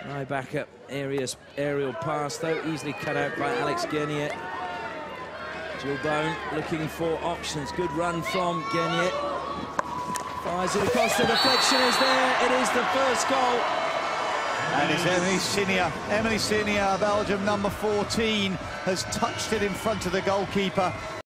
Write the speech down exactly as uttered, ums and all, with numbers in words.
High back up areas, aerial pass, though, easily cut out by Alex Guenier. Gilbone looking for options. Good run from Guenier. Fires it across, the deflection is there. It is the first goal. And it's Emily Sinia. Emily Sinia, Belgium number fourteen, has touched it in front of the goalkeeper.